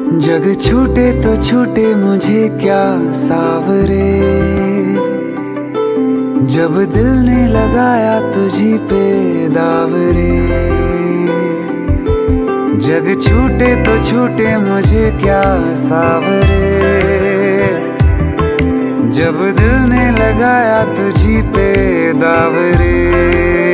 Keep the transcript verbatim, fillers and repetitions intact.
जग छूटे तो छूटे मुझे क्या सावरे, जब दिल ने लगाया तुझी पे दावरे। जग छूटे तो छूटे मुझे क्या सावरे, जब दिल ने लगाया तुझी पे दावरे।